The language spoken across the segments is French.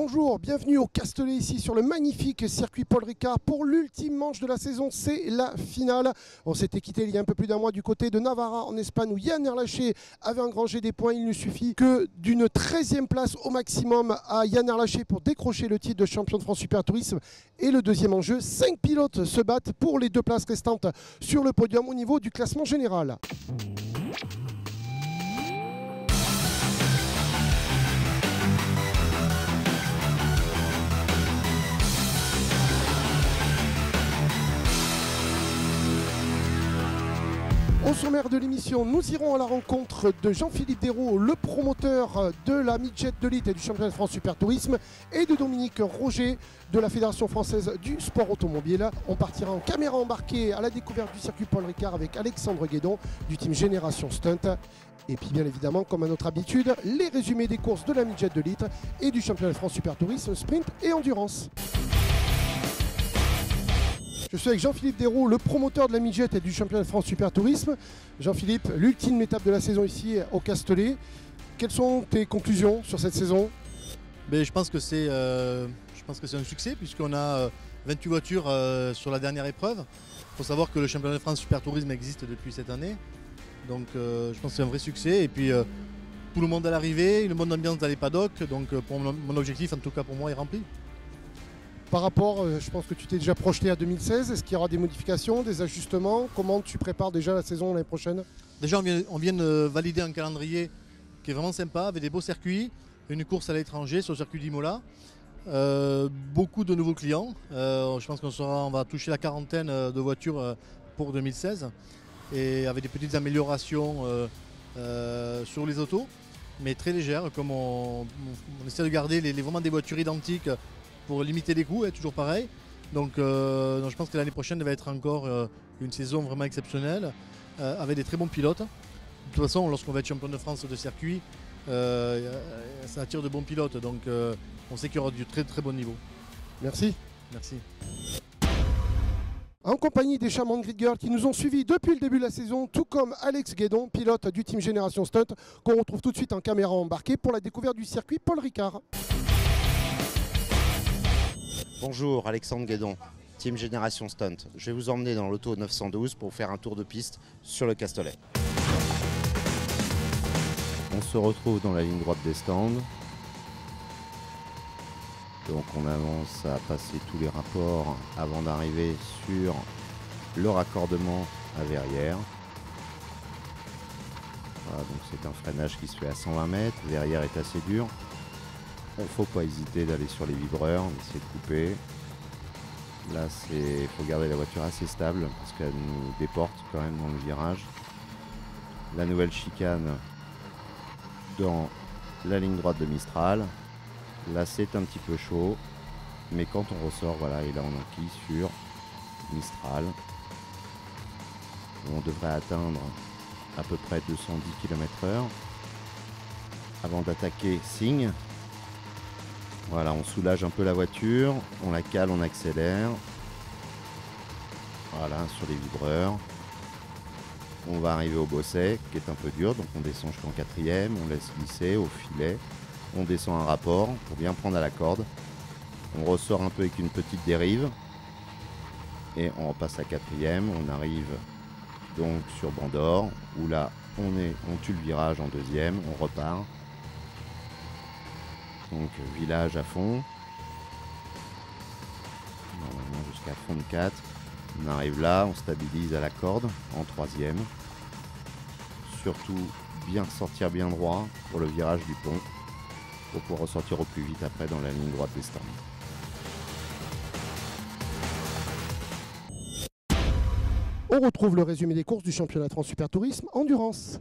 bonjour, bienvenue au Castellet ici sur le magnifique circuit Paul Ricard pour l'ultime manche de la saison, c'est la finale. On s'était quitté il y a un peu plus d'un mois du côté de Navarra en Espagne où Yann Erlaché avait engrangé des points. Il ne suffit que d'une 13e place au maximum à Yann Erlaché pour décrocher le titre de champion de France Super Tourisme. Et le deuxième enjeu, 5 pilotes se battent pour les 2 places restantes sur le podium au niveau du classement général. Au sommaire de l'émission, nous irons à la rencontre de Jean-Philippe Desroux, le promoteur de la Midget de Elite et du championnat de France Super Tourisme, et de Dominique Roger de la Fédération française du sport automobile. On partira en caméra embarquée à la découverte du circuit Paul Ricard avec Alexandre Guédon du team Génération Stunt. Et puis bien évidemment, comme à notre habitude, les résumés des courses de la Midget de Elite et du championnat de France Super Tourisme, sprint et endurance. Je suis avec Jean-Philippe Desroux, le promoteur de la Midget et du championnat de France Super Tourisme. Jean-Philippe, l'ultime étape de la saison ici au Castellet. Quelles sont tes conclusions sur cette saison? Je pense que c'est un succès puisqu'on a 28 voitures sur la dernière épreuve. Il faut savoir que le championnat de France Super Tourisme existe depuis cette année. Donc je pense que c'est un vrai succès. Et puis tout le monde à l'arrivée, une bonne ambiance dans les paddocks. Donc pour mon objectif, en tout cas pour moi, est rempli. Par rapport, je pense que tu t'es déjà projeté à 2016. Est-ce qu'il y aura des modifications, des ajustements? Comment tu prépares déjà la saison l'année prochaine? Déjà, on vient de valider un calendrier qui est vraiment sympa, avec des beaux circuits, une course à l'étranger sur le circuit d'Imola. Beaucoup de nouveaux clients. Je pense qu'on va toucher la quarantaine de voitures pour 2016. Et avec des petites améliorations sur les autos, mais très légères, comme on essaie de garder vraiment des voitures identiques pour limiter les coûts, toujours pareil. Donc je pense que l'année prochaine va être encore une saison vraiment exceptionnelle, avec des très bons pilotes. De toute façon, lorsqu'on va être champion de France de circuit, ça attire de bons pilotes, donc on sait qu'il y aura du très très bon niveau. Merci. Merci. En compagnie des charmantes Grid Girls qui nous ont suivis depuis le début de la saison, tout comme Alex Guédon, pilote du team Génération Stunt, qu'on retrouve tout de suite en caméra embarquée pour la découverte du circuit Paul Ricard. Bonjour, Alexandre Guédon, team Génération Stunt. Je vais vous emmener dans l'auto 912 pour faire un tour de piste sur le Castellet. On se retrouve dans la ligne droite des stands. Donc on avance à passer tous les rapports avant d'arriver sur le raccordement à Verrières. Voilà, donc c'est un freinage qui se fait à 120 mètres. Verrières est assez dur. Il ne faut pas hésiter d'aller sur les vibreurs, d'essayer de couper. Là, il faut garder la voiture assez stable parce qu'elle nous déporte quand même dans le virage. La nouvelle chicane dans la ligne droite de Mistral. Là, c'est un petit peu chaud, mais quand on ressort, voilà, et là on enquille sur Mistral. On devrait atteindre à peu près 210 km/h avant d'attaquer Signe. Voilà, on soulage un peu la voiture, on la cale, on accélère. Voilà, sur les vibreurs. On va arriver au bosset, qui est un peu dur, donc on descend jusqu'en 4e, on laisse glisser au filet. On descend un rapport pour bien prendre à la corde. On ressort un peu avec une petite dérive. Et on repasse à 4e, on arrive donc sur Bandor, où là, on tue le virage en 2e, on repart. Donc village à fond, normalement jusqu'à fond de 4. On arrive là, on stabilise à la corde en 3e. Surtout bien sortir bien droit pour le virage du pont, pour pouvoir ressortir au plus vite après dans la ligne droite des stands. On retrouve le résumé des courses du championnat de France Super Tourisme Endurance.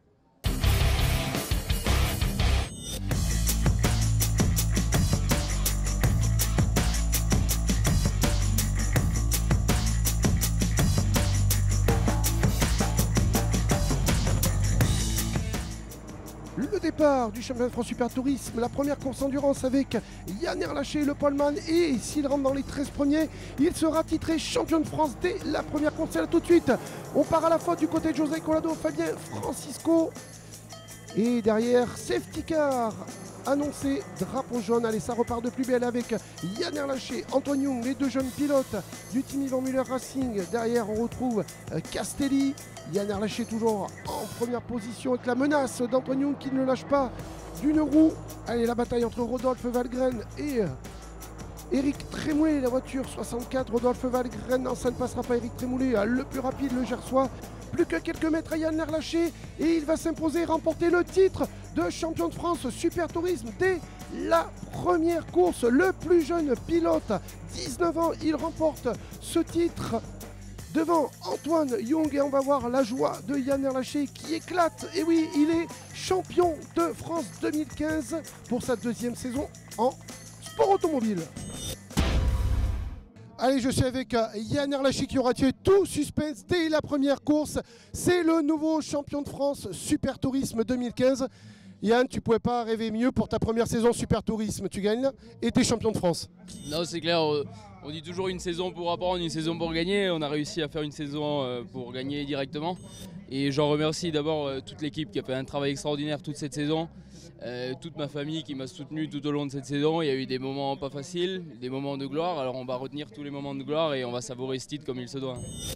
Le départ du championnat de France Super Tourisme, la première course endurance avec Yann Erlaché, le poleman, et s'il rentre dans les 13 premiers, il sera titré champion de France dès la première course. C'est là tout de suite. On part à la fois du côté de José Colado, Fabien Francisco, et derrière Safety Car annoncé, drapeau jaune. Allez, ça repart de plus belle avec Yann Erlaché, Antoine Young, les deux jeunes pilotes du team Yvan Muller Racing. Derrière, on retrouve Castelli. Yann Erlaché toujours en première position avec la menace d'Antoine Young qui ne lâche pas d'une roue. Allez, la bataille entre Rodolphe Valgren et Eric Trémoulet, la voiture 64. Rodolphe Valgren, non, ça ne passera pas. Eric Trémoulet, le plus rapide, le Gersois. Plus que quelques mètres à Yann Erlaché et il va s'imposer et remporter le titre de champion de France Super Tourisme dès la première course. Le plus jeune pilote, 19 ans, il remporte ce titre devant Antoine Young et on va voir la joie de Yann Erlaché qui éclate. Et oui, il est champion de France 2015 pour sa deuxième saison en sport automobile. Allez, je suis avec Yann Erlaché qui aura tué tout suspense dès la première course. C'est le nouveau champion de France Super Tourisme 2015. Yann, tu ne pouvais pas rêver mieux pour ta première saison Super Tourisme. Tu gagnes et tu es champion de France. Non, c'est clair. On dit toujours une saison pour apprendre, une saison pour gagner. On a réussi à faire une saison pour gagner directement. Et j'en remercie d'abord toute l'équipe qui a fait un travail extraordinaire toute cette saison. Toute ma famille qui m'a soutenu tout au long de cette saison. Il y a eu des moments pas faciles, des moments de gloire. Alors on va retenir tous les moments de gloire et on va savourer ce titre comme il se doit.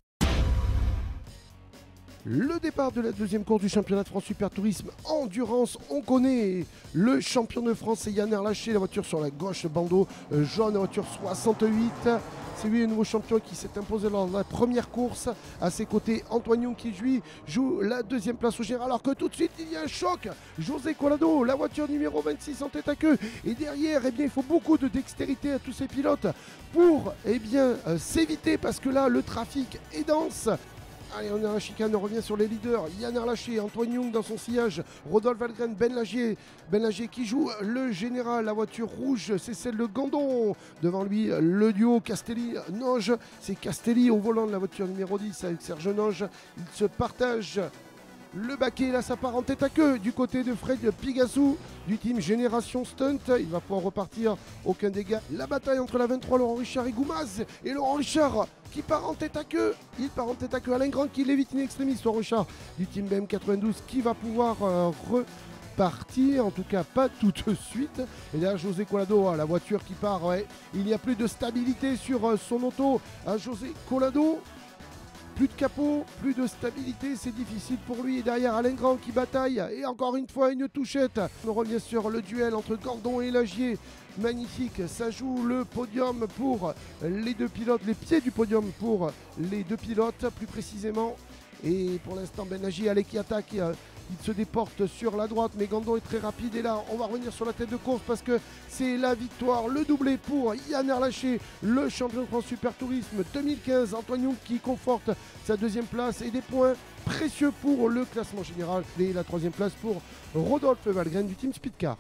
Le départ de la deuxième course du championnat de France Super Tourisme Endurance. On connaît le champion de France, c'est Yann Erlaché, la voiture sur la gauche, bandeau jaune, la voiture 68. C'est lui le nouveau champion qui s'est imposé lors de la première course. À ses côtés, Antoine Young qui joue la deuxième place au général. Alors que tout de suite, il y a un choc. José Colado, la voiture numéro 26 en tête à queue. Et derrière, eh bien, il faut beaucoup de dextérité à tous ces pilotes pour s'éviter parce que là, le trafic est dense. Allez, on est à la chicane, on revient sur les leaders. Yann Erlaché, Antoine Young dans son sillage, Rodolphe Valgren, Ben Lagier qui joue le général. La voiture rouge, c'est celle de Gandon. Devant lui, le duo Castelli-Noge. C'est Castelli au volant de la voiture numéro 10 avec Serge Noge. Ils se partagent le baquet. Là, ça part en tête à queue du côté de Fred Pigassou du team Génération Stunt. Il va pouvoir repartir, aucun dégât. La bataille entre la 23, Laurent Richard et Goumaz. Et Laurent Richard qui part en tête à queue. Il part en tête à queue. Alain Grand qui l'évite in extremis. Laurent Richard du team BM92 qui va pouvoir repartir, en tout cas pas tout de suite. Et là, José Colado, la voiture qui part. Ouais. Il n'y a plus de stabilité sur son auto. José Colado. Plus de capot, plus de stabilité, c'est difficile pour lui. Et derrière, Alain Grand qui bataille. Et encore une fois, une touchette. On revient sur le duel entre Gandon et Lagier. Magnifique, ça joue le podium pour les deux pilotes. Les pieds du podium pour les deux pilotes, plus précisément. Et pour l'instant, Ben Lagier, allez, qui attaque. Il se déporte sur la droite, mais Gandon est très rapide. Et là, on va revenir sur la tête de course parce que c'est la victoire, le doublé pour Yann Erlaché, le champion de France Super Tourisme 2015. Antoine Young qui conforte sa deuxième place et des points précieux pour le classement général. Et la troisième place pour Rodolphe Valgren du team Speedcar.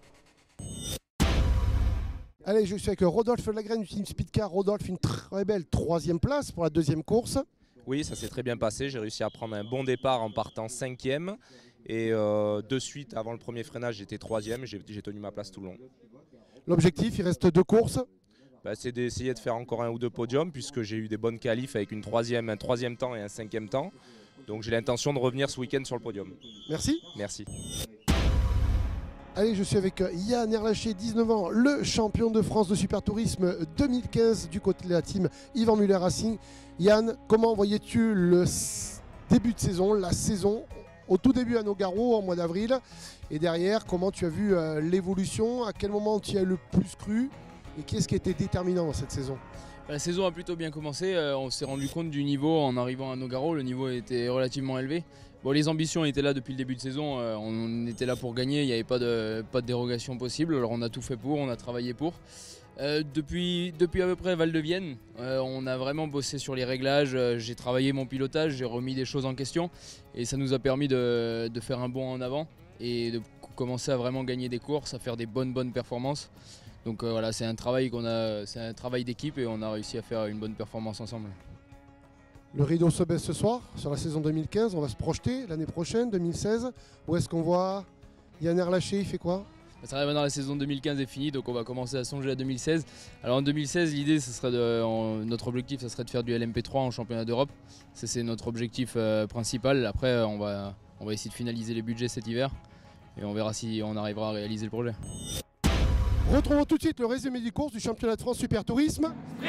Allez, je suis avec Rodolphe Valgren du team Speedcar. Rodolphe, une très belle troisième place pour la deuxième course. Oui, ça s'est très bien passé. J'ai réussi à prendre un bon départ en partant 5e. Et de suite, avant le premier freinage, j'étais 3e. J'ai tenu ma place tout le long. L'objectif, il reste 2 courses. C'est d'essayer de faire encore 1 ou 2 podiums, puisque j'ai eu des bonnes qualifs avec un troisième temps et un 5e temps. Donc j'ai l'intention de revenir ce week-end sur le podium. Merci. Merci. Allez, je suis avec Yann Erlaché, 19 ans, le champion de France de Super Tourisme 2015 du côté de la team Yvan Muller Racing. Yann, comment voyais-tu le début de saison, la saison, au tout début à Nogaro en mois d'avril? Et derrière, comment tu as vu l'évolution? À quel moment tu y as le plus cru? Et qu'est-ce qui était déterminant dans cette saison? La saison a plutôt bien commencé. On s'est rendu compte du niveau en arrivant à Nogaro. Le niveau était relativement élevé. Bon, les ambitions étaient là depuis le début de saison. On était là pour gagner. Il n'y avait pas de dérogation possible. Alors on a tout fait pour, on a travaillé pour. Depuis à peu près Val de Vienne, on a vraiment bossé sur les réglages. J'ai travaillé mon pilotage, j'ai remis des choses en question. Et ça nous a permis de faire un bond en avant et de commencer à vraiment gagner des courses, à faire des bonnes performances. Donc voilà, c'est un travail d'équipe et on a réussi à faire une bonne performance ensemble. Le rideau se baisse ce soir sur la saison 2015, on va se projeter l'année prochaine, 2016. Où est-ce qu'on voit Yann Erlaché, il fait quoi? Ça arrive maintenant, la saison 2015 est finie, donc on va commencer à songer à 2016. Alors en 2016, l'idée, notre objectif, ça serait de faire du LMP3 en championnat d'Europe. C'est notre objectif principal. Après, on va essayer de finaliser les budgets cet hiver. et on verra si on arrivera à réaliser le projet. Retrouvons tout de suite le résumé du course du championnat de France Super Tourisme.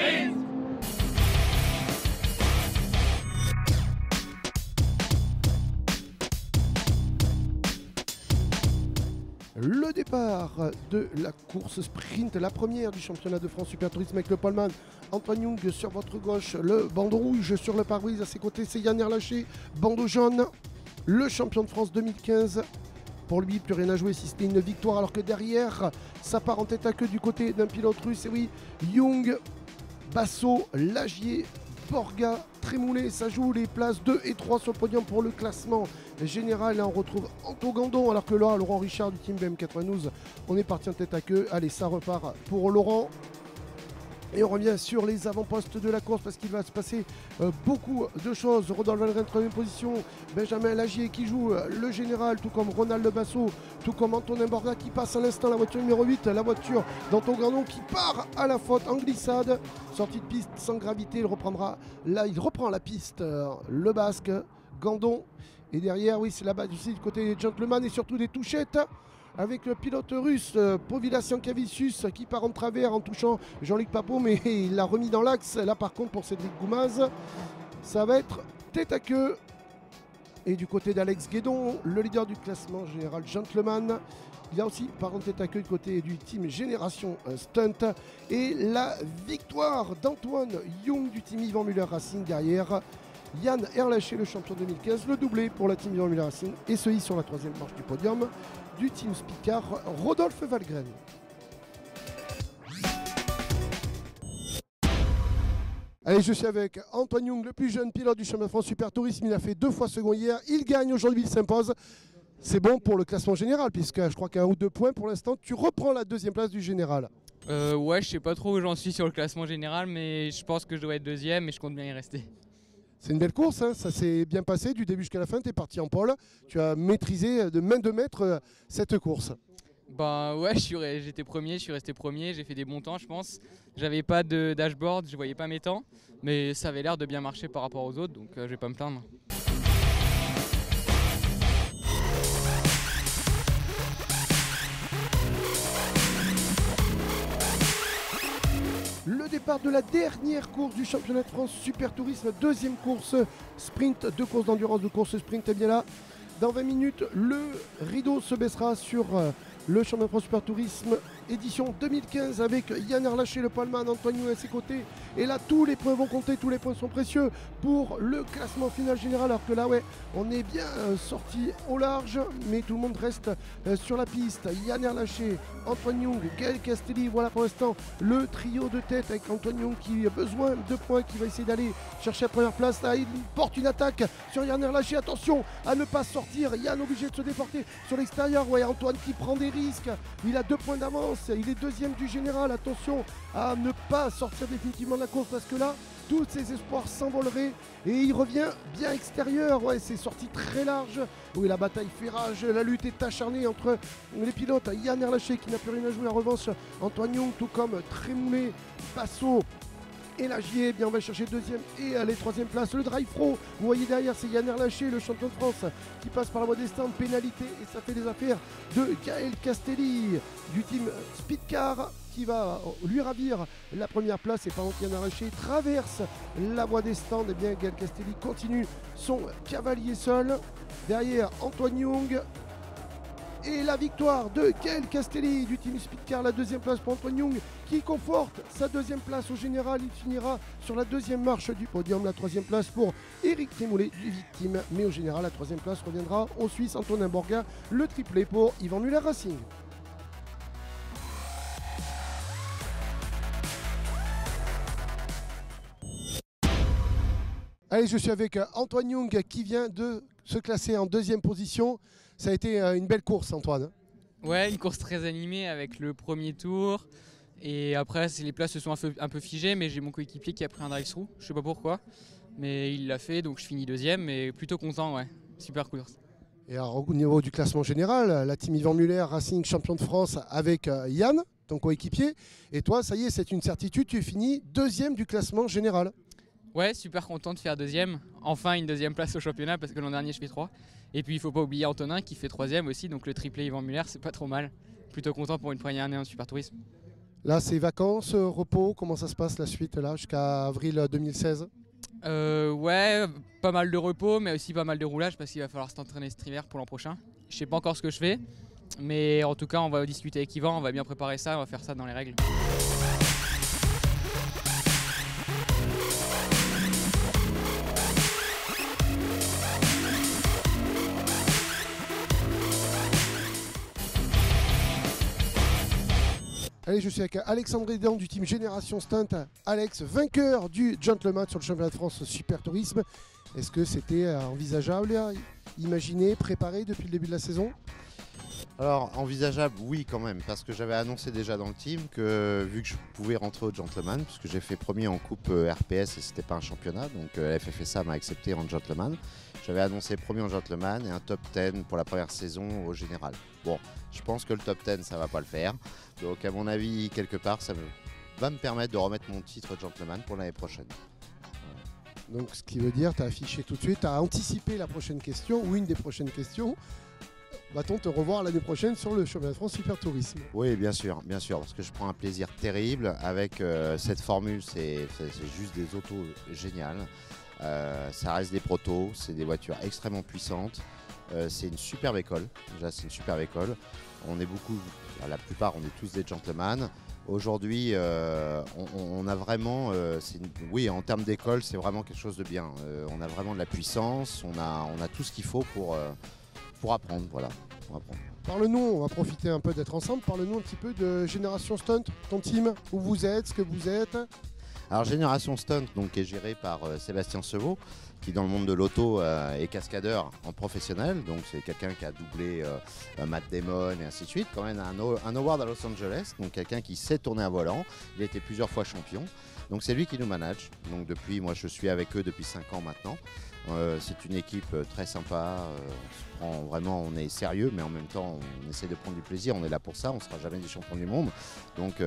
Le départ de la course sprint, la première du championnat de France Super Tourisme avec le poleman Antoine Young sur votre gauche, le bandeau rouge sur le pare-brise, à ses côtés c'est Yann Erlaché, bandeau jaune, le champion de France 2015. Pour lui, plus rien à jouer si c'était une victoire, alors que derrière, ça part en tête à queue du côté d'un pilote russe. Et oui, Young, Basso, Lagier, Borga, Trémoulet, ça joue les places 2 et 3 sur le podium pour le classement général. Là, on retrouve Anto Gandon, alors que là, Laurent Richard du team BM92, on est parti en tête à queue. Allez, ça repart pour Laurent. Et on revient sur les avant-postes de la course parce qu'il va se passer beaucoup de choses. Rodolphe Valgren, 3e position. Benjamin Lagier qui joue le général, tout comme Ronald Basso, tout comme Antonin Borga qui passe à l'instant la voiture numéro 8. La voiture d'Anton Gandon qui part à la faute en glissade. Sortie de piste sans gravité, il reprend la piste, le basque, Gandon. Et derrière, oui, c'est là-bas du côté des gentlemen et surtout des touchettes. Avec le pilote russe Povilas Yankavicius qui part en travers en touchant Jean-Luc Papot, mais il l'a remis dans l'axe. Là par contre pour Cédric Goumaz, ça va être tête à queue. Et du côté d'Alex Guédon, le leader du classement général gentleman, il a aussi par contre tête à queue du côté du team Génération Stunt. Et la victoire d'Antoine Young du team Yvan Muller Racing derrière. Yann Erlaché, le champion 2015, le doublé pour la team Yvan Muller Racing et ce sur la 3e marche du podium du team Spicard, Rodolphe Valgren. Allez, je suis avec Antoine Young, le plus jeune pilote du championnat de France Super Tourisme. Il a fait 2 fois second hier, il gagne aujourd'hui, il s'impose. C'est bon pour le classement général, puisque je crois qu'à 1 ou 2 points pour l'instant, tu reprends la 2e place du général. Ouais, je sais pas trop où j'en suis sur le classement général, mais je pense que je dois être 2e et je compte bien y rester. C'est une belle course, hein. Ça s'est bien passé du début jusqu'à la fin, tu es parti en pole, tu as maîtrisé de main de maître cette course. Bah ouais, j'étais premier, je suis resté premier, j'ai fait des bons temps je pense. J'avais pas de dashboard, je voyais pas mes temps, mais ça avait l'air de bien marcher par rapport aux autres, donc je vais pas me plaindre. Le départ de la dernière course du championnat de France Super Tourisme, 2e course sprint, 2 courses d'endurance, de course sprint. Et bien là, dans 20 minutes, le rideau se baissera sur le championnat de France Super Tourisme édition 2015 avec Yann Erlaché, le poleman, Antoine Young à ses côtés. Et là, tous les points vont compter, tous les points sont précieux pour le classement final général. Alors que là, ouais, on est bien sorti au large, mais tout le monde reste sur la piste. Yann Erlaché, Antoine Young, Gaël Castelli, voilà pour l'instant le trio de tête avec Antoine Young qui a besoin de points, qui va essayer d'aller chercher la première place. Là, il porte une attaque sur Yann Erlaché. Attention à ne pas sortir. Yann obligé de se déporter sur l'extérieur. Ouais, Antoine qui prend des risques. Il a 2 points d'avance. Il est 2e du général. Attention à ne pas sortir définitivement de la course parce que là, tous ses espoirs s'envoleraient et il revient bien extérieur. Ouais, c'est sorti très large. Oui, la bataille fait rage. La lutte est acharnée entre les pilotes. Yann Erlaché qui n'a plus rien à jouer. En revanche, Antoine Young, tout comme Trémoulet, Basso et Lagier, bien on va chercher 2e et les 3e places. Le drive pro, vous voyez derrière, c'est Yann Erlaché, le champion de France, qui passe par la voie des stands, pénalité, et ça fait les affaires de Gaël Castelli du team Speedcar qui va lui ravir la première place. Et pendant que Yann Erlaché traverse la voie des stands, et bien Gaël Castelli continue son cavalier seul. Derrière Antoine Young. Et la victoire de Gaël Castelli du team Speedcar, la 2e place pour Antoine Young qui conforte sa 2e place au général. Il finira sur la 2e marche du podium. La 3e place pour Éric Trémoulet du Victime. Mais au général, la 3e place reviendra au Suisse Antonin Borga. Le triplé pour Yvan Muller Racing. Allez, je suis avec Antoine Young qui vient de se classer en 2e position. Ça a été une belle course, Antoine. Ouais, une course très animée avec le premier tour. Et après, les places se sont un peu figées, mais j'ai mon coéquipier qui a pris un drive-through. Je sais pas pourquoi, mais il l'a fait, donc je finis 2e. Mais plutôt content, ouais. Super course. Et alors, au niveau du classement général, la team Yvan Muller Racing champion de France avec Yann, ton coéquipier. Et toi, ça y est, c'est une certitude, tu es fini 2e du classement général. Ouais, super content de faire deuxième. Enfin une deuxième place au championnat parce que l'an dernier je fais 3. Et puis il faut pas oublier Antonin qui fait troisième aussi, donc le triplé Yvan Muller, c'est pas trop mal. Plutôt content pour une première année en super tourisme. Là, c'est vacances, repos, comment ça se passe la suite là jusqu'à avril 2016? Ouais, pas mal de repos, mais aussi pas mal de roulage parce qu'il va falloir s'entraîner cet hiver pour l'an prochain. Je sais pas encore ce que je fais, mais en tout cas on va discuter avec Yvan, on va bien préparer ça, on va faire ça dans les règles. Allez, je suis avec Alexandre Hédan du team Génération Stunt. Alex, vainqueur du Gentleman sur le championnat de France Super Tourisme. Est-ce que c'était envisageable, imaginé, préparé depuis le début de la saison? Alors envisageable, oui quand même, parce que j'avais annoncé déjà dans le team que vu que je pouvais rentrer au Gentleman, puisque j'ai fait premier en coupe RPS et c'était pas un championnat, donc la FFSA m'a accepté en Gentleman. J'avais annoncé premier en Gentleman et un top 10 pour la première saison au général. Bon, je pense que le top 10 ça va pas le faire, donc à mon avis quelque part ça va me permettre de remettre mon titre Gentleman pour l'année prochaine. Donc ce qui veut dire, tu as affiché tout de suite, tu as anticipé la prochaine question ou une des prochaines questions. Va-t-on te revoir l'année prochaine sur le championnat de France Super Tourisme? Oui, bien sûr, parce que je prends un plaisir terrible avec cette formule, c'est juste des autos géniales. Ça reste des protos, c'est des voitures extrêmement puissantes. C'est une superbe école, déjà c'est une superbe école. On est beaucoup, la plupart on est tous des gentlemen. Aujourd'hui, on a vraiment, oui, en termes d'école, c'est vraiment quelque chose de bien. On a vraiment de la puissance, on a tout ce qu'il faut pour apprendre, voilà. Pour apprendre. Parle-nous, on va profiter un peu d'être ensemble, parle-nous un petit peu de Génération Stunt, ton team, où vous êtes, ce que vous êtes. Alors Génération Stunt donc, est géré par Sébastien Sevaux, qui dans le monde de l'auto est cascadeur en professionnel, donc c'est quelqu'un qui a doublé Matt Damon et ainsi de suite, quand même un award à Los Angeles, donc quelqu'un qui sait tourner un volant, il a été plusieurs fois champion, donc c'est lui qui nous manage, donc depuis, moi je suis avec eux depuis 5 ans maintenant. C'est une équipe très sympa, on se prend vraiment, on est sérieux, mais en même temps on essaie de prendre du plaisir, on est là pour ça, on ne sera jamais des champions du monde. Donc,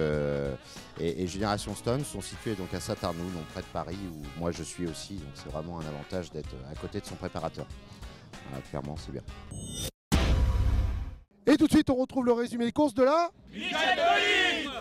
et Génération Stone sont situés donc à Saint-Arnoux, donc près de Paris, où moi je suis aussi, donc c'est vraiment un avantage d'être à côté de son préparateur. Voilà, clairement c'est bien. Et tout de suite on retrouve le résumé des courses de la Midget de Lille.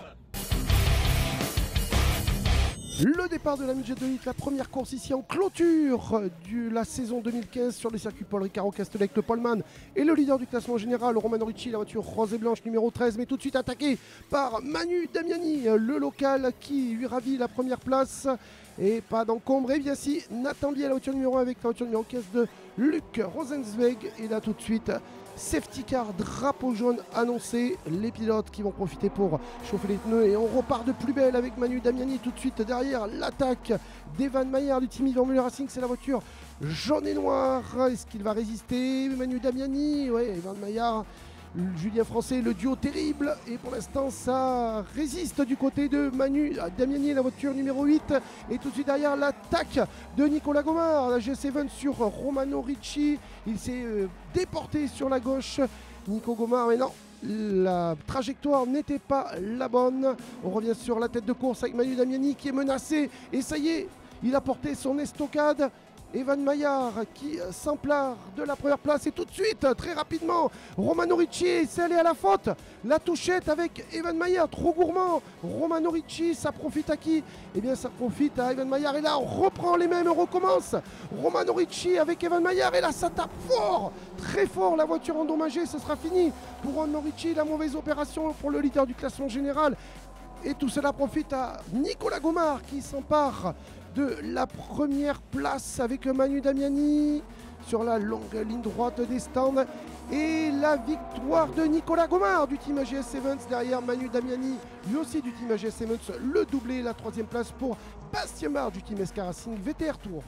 Le départ de la Midget de Lille, la première course ici en clôture de la saison 2015 sur le circuit Paul Ricard au Castellet avec le Poleman et le leader du classement général, Romano Ricci, la voiture rose et blanche numéro 13, mais tout de suite attaqué par Manu Damiani, le local qui lui ravit la première place. Et pas d'encombre, et bien si, Nathan Biel, la voiture numéro 1 avec la voiture numéro 15 de Luc Rosenzweig. Et là tout de suite, safety car, drapeau jaune annoncé, les pilotes qui vont profiter pour chauffer les pneus et on repart de plus belle avec Manu Damiani tout de suite derrière l'attaque d'Evan Maillard du team Yvan Muller Racing, c'est la voiture jaune et noire. Est-ce qu'il va résister Manu Damiani? Ouais, Evan Maillard, Julien Français, le duo terrible, et pour l'instant ça résiste du côté de Manu Damiani, la voiture numéro 8, et tout de suite derrière l'attaque de Nicolas Gomard, la G7 sur Romano Ricci, il s'est déporté sur la gauche, Nico Gomard, mais non, la trajectoire n'était pas la bonne. On revient sur la tête de course avec Manu Damiani qui est menacé, et ça y est, il a porté son estocade. Evan Maillard qui s'empare de la première place et tout de suite, très rapidement, Romano Ricci, c'est allé à la faute. La touchette avec Evan Maillard, trop gourmand. Romano Ricci, ça profite à qui? Eh bien ça profite à Evan Maillard et là on reprend les mêmes, on recommence. Romano Ricci avec Evan Maillard et là ça tape fort, très fort, la voiture endommagée, ce sera fini pour Romano Ricci, la mauvaise opération pour le leader du classement général. Et tout cela profite à Nicolas Gomard qui s'empare de la première place avec Manu Damiani sur la longue ligne droite des stands. Et la victoire de Nicolas Gomard du team AGS Evans derrière Manu Damiani, lui aussi du team AGS Evans, le doublé, la troisième place pour Bastien Marc du team SK Racing VTR Tour.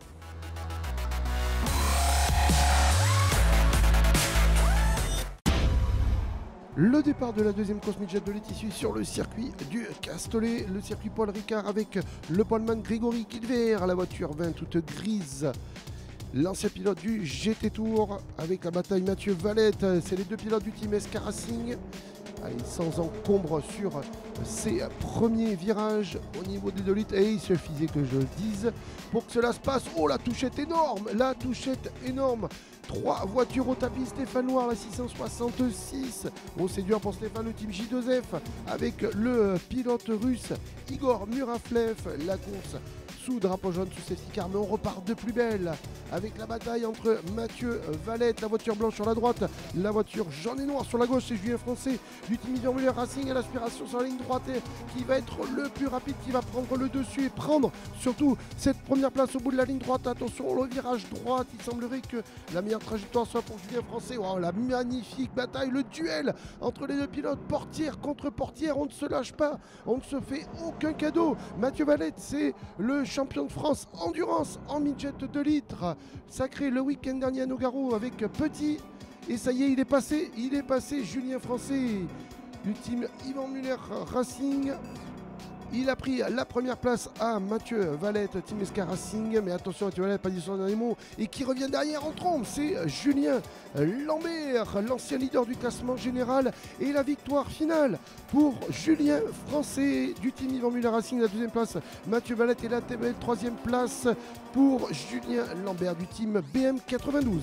Le départ de la deuxième course Midget de Lille issu sur le circuit du Castellet, le circuit Paul Ricard avec le poleman Grégory Kilver, la voiture 20 toute grise. L'ancien pilote du GT Tour avec la bataille Mathieu Valette, c'est les deux pilotes du team SK Racing Allez, sans encombre sur ces premiers virages au niveau des 2 litres. Et il suffisait que je le dise pour que cela se passe. Oh, la touchette énorme! La touchette énorme! 3 voitures au tapis stéphanois, la 666. Oh, c'est dur pour Stéphane, le team J2F avec le pilote russe Igor Muraflev. La course sous drapeau jaune, sous safety car, mais on repart de plus belle avec la bataille entre Mathieu Valette, la voiture blanche sur la droite, la voiture jaune et noire sur la gauche. C'est Julien Français du team Yvan Muller Racing à l'aspiration sur la ligne droite qui va être le plus rapide, qui va prendre le dessus et prendre surtout cette première place au bout de la ligne droite. Attention, le virage droit, il semblerait que la meilleure trajectoire soit pour Julien Français. Wow, la magnifique bataille, le duel entre les 2 pilotes, portière contre portière, on ne se lâche pas, on ne se fait aucun cadeau. Mathieu Valette, c'est le champion de France endurance en midget 2 litres, sacré le week-end dernier à Nogaro avec Petit. Et ça y est, il est passé Julien Français du team Yvan Muller Racing. Il a pris la première place à Mathieu Valette, Team SK Racing. Mais attention, Mathieu Valette n'a pas dit son dernier mot. Et qui revient derrière en trombe, c'est Julien Lambert, l'ancien leader du classement général. Et la victoire finale pour Julien Français du Team Yvan Muller Racing. La 2e place, Mathieu Valette. Et la 3e place pour Julien Lambert du Team BM92.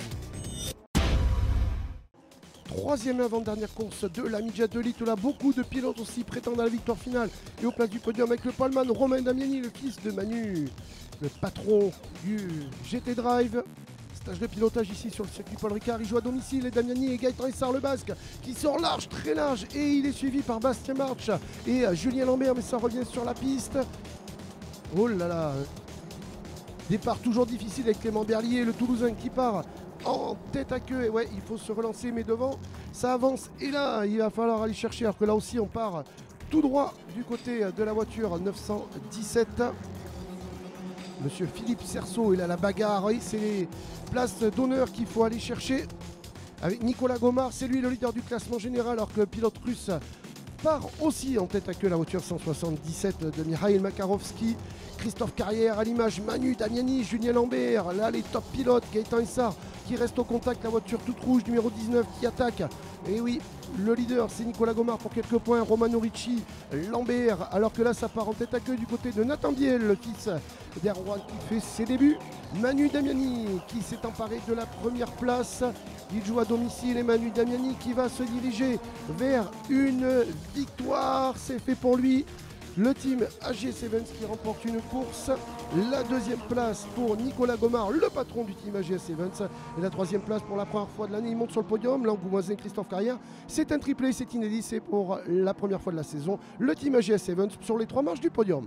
3e et avant-dernière course de la midget 2 litres. Là, beaucoup de pilotes aussi prétendent à la victoire finale et aux places du podium avec le poleman Romain Damiani, le fils de Manu, le patron du GT Drive. Stage de pilotage ici sur le circuit Paul Ricard. Il joue à domicile et Damiani et Gaëtan Essar, le Basque, qui sort large, très large, et il est suivi par Bastien March et Julien Lambert, mais ça revient sur la piste. Oh là là, départ toujours difficile avec Clément Berlier, le Toulousain qui part en tête à queue. Et ouais, il faut se relancer, mais devant ça avance, et là il va falloir aller chercher, alors que là aussi on part tout droit du côté de la voiture 917. Monsieur Philippe Cerceau, il a la bagarre. Oui, c'est les places d'honneur qu'il faut aller chercher avec Nicolas Gomard, c'est lui le leader du classement général, alors que le pilote russe part aussi en tête à queue, la voiture 177 de Mikhail Makarovski. Christophe Carrière à l'image, Manu Damiani, Julien Lambert, là les top pilotes, Gaëtan Essar qui reste au contact, la voiture toute rouge numéro 19 qui attaque. Et oui, le leader c'est Nicolas Gomard pour quelques points, Romano Ricci, Lambert, alors que là ça part en tête à queue du côté de Nathan Biel, le fils d'Erwan qui fait ses débuts. Manu Damiani qui s'est emparé de la première place, il joue à domicile et Manu Damiani qui va se diriger vers une victoire, c'est fait pour lui. Le team AG7 qui remporte une course, la 2e place pour Nicolas Gomard, le patron du team AG7, et la 3e place pour la première fois de l'année, il monte sur le podium, l'Angoumoisin Christophe Carrière. C'est un triplé, c'est inédit, c'est pour la première fois de la saison, le team AG7 sur les 3 marches du podium.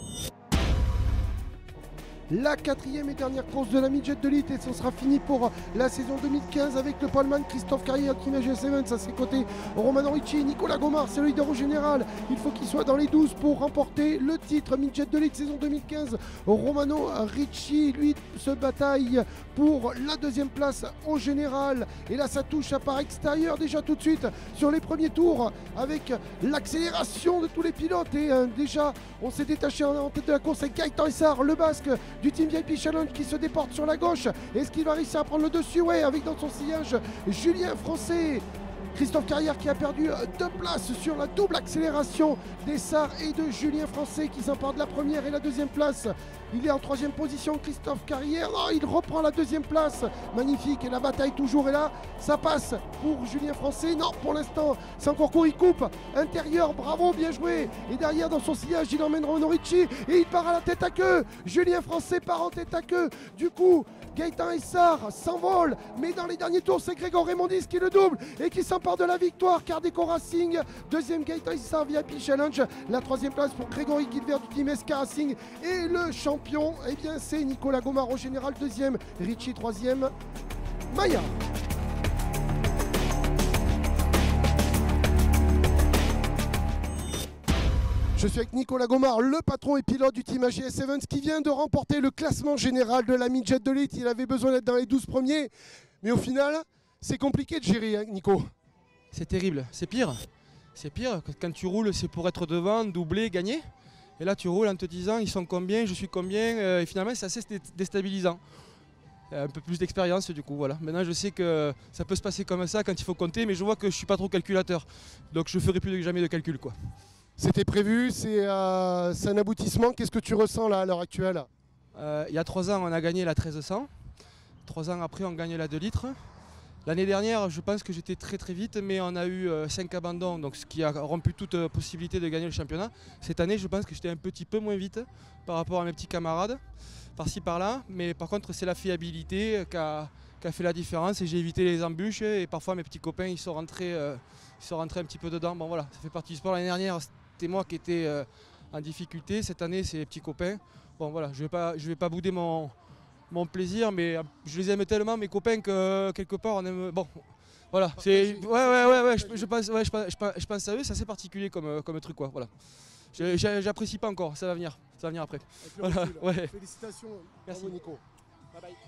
La 4e et dernière course de la midget de l'élite, et ce sera fini pour la saison 2015 avec le poleman Christophe Carrière, Team AG7 à ses côtés, Romano Ricci, Nicolas Gomard, c'est le leader au général, il faut qu'il soit dans les 12 pour remporter le titre midget de l'élite saison 2015. Romano Ricci, lui, se bataille pour la 2e place au général, et là ça touche à part extérieur déjà tout de suite sur les premiers tours avec l'accélération de tous les pilotes, et déjà on s'est détaché en tête de la course avec Gaëtan Essar, le Basque du Team VIP Challenge qui se déporte sur la gauche. Est-ce qu'il va réussir à prendre le dessus? Ouais, avec dans son sillage Julien Français. Christophe Carrière qui a perdu 2 places sur la double accélération d'Essar et de Julien Français qui s'empare de la première et la 2e place. Il est en 3e position, Christophe Carrière. Oh, il reprend la 2e place. Magnifique. Et la bataille toujours est là. Ça passe pour Julien Français. Non, pour l'instant, c'est encore court. Il coupe. Intérieur, bravo, bien joué. Et derrière, dans son sillage, il emmène Romano Ricci. Et il part à la tête à queue. Julien Français part en tête à queue. Du coup, Gaëtan Essar s'envole. Mais dans les derniers tours, c'est Grégoire Raymondis qui le double et qui s'empare de la victoire. Cardeco Racing. 2e, Gaëtan Essar VIP Challenge. La 3e place pour Grégory Guilbert du Team SK Racing. Et le champion, eh bien c'est Nicolas Gomard au général, 2e, Ricci 3e, Maya. Je suis avec Nicolas Gomard, le patron et pilote du team AG7 qui vient de remporter le classement général de la midget de l'élite. Il avait besoin d'être dans les 12 premiers, mais au final, c'est compliqué de gérer, hein, Nico. C'est terrible, c'est pire. C'est pire, quand tu roules, c'est pour être devant, doubler, gagner. Et là, tu roules en te disant, ils sont combien, je suis combien, et finalement, c'est assez déstabilisant. un peu plus d'expérience du coup. Voilà. Maintenant je sais que ça peut se passer comme ça quand il faut compter, mais je vois que je ne suis pas trop calculateur. Donc je ne ferai plus jamais de calcul, quoi. C'était prévu, c'est un aboutissement. Qu'est-ce que tu ressens là à l'heure actuelle? Il y a 3 ans on a gagné la 1300. 3 ans après on gagne la 2 litres. L'année dernière, je pense que j'étais très vite, mais on a eu 5 abandons, donc ce qui a rompu toute possibilité de gagner le championnat. Cette année, je pense que j'étais un petit peu moins vite par rapport à mes petits camarades, par-ci par-là. Mais par contre, c'est la fiabilité qui a fait la différence et j'ai évité les embûches. Et parfois, mes petits copains, ils sont rentrés un petit peu dedans. Bon voilà, ça fait partie du sport. L'année dernière, c'était moi qui étais en difficulté. Cette année, c'est les petits copains. Bon voilà, je vais pas bouder mon plaisir, mais je les aime tellement mes copains que quelque part on aime. Bon, voilà, c'est je pense à eux, c'est assez particulier comme truc, quoi. Voilà, j'apprécie pas encore, ça va venir après. Voilà, ouais. Félicitations, merci Nico. Bye bye.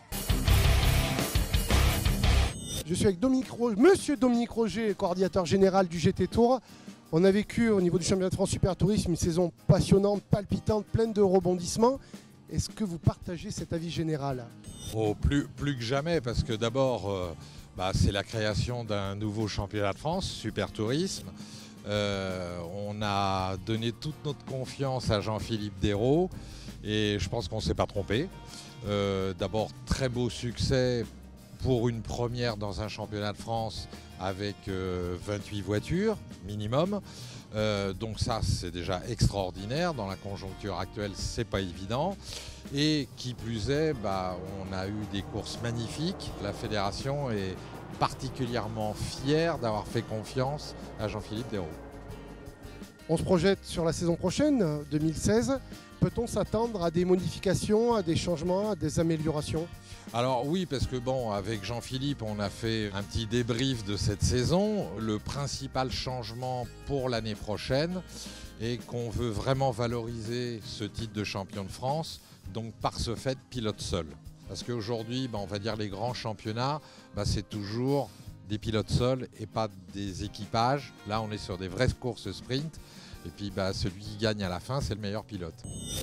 Je suis avec Monsieur Dominique Roger, coordinateur général du GT Tour. On a vécu au niveau du championnat de France Super Tourisme une saison passionnante, palpitante, pleine de rebondissements. Est-ce que vous partagez cet avis général? Oh, plus que jamais, parce que d'abord, c'est la création d'un nouveau championnat de France, Super Tourisme. On a donné toute notre confiance à Jean-Philippe Dérault et je pense qu'on ne s'est pas trompé. D'abord, très beau succès pour une première dans un championnat de France avec 28 voitures minimum. Donc ça, c'est déjà extraordinaire. Dans la conjoncture actuelle, c'est pas évident. Et qui plus est, on a eu des courses magnifiques. La fédération est particulièrement fière d'avoir fait confiance à Jean-Philippe Dérault. On se projette sur la saison prochaine, 2016. Peut-on s'attendre à des modifications, à des changements, à des améliorations? Alors oui, parce que avec Jean-Philippe, on a fait un petit débrief de cette saison. Le principal changement pour l'année prochaine est qu'on veut vraiment valoriser ce titre de champion de France, donc par ce fait, pilote seul. Parce qu'aujourd'hui, on va dire les grands championnats, c'est toujours des pilotes seuls et pas des équipages. Là, on est sur des vraies courses sprint. Et puis celui qui gagne à la fin, c'est le meilleur pilote.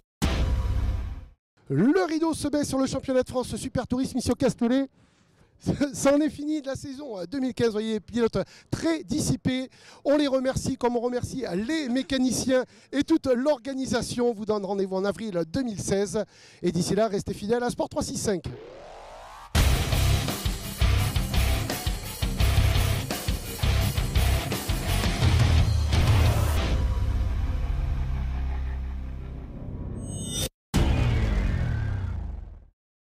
Le rideau se baisse sur le championnat de France Super Tourisme ici au Castellet. Ça en est fini de la saison 2015. Vous voyez, pilotes très dissipés. On les remercie comme on remercie les mécaniciens et toute l'organisation. On vous donne rendez-vous en avril 2016. Et d'ici là, restez fidèles à Sport 365.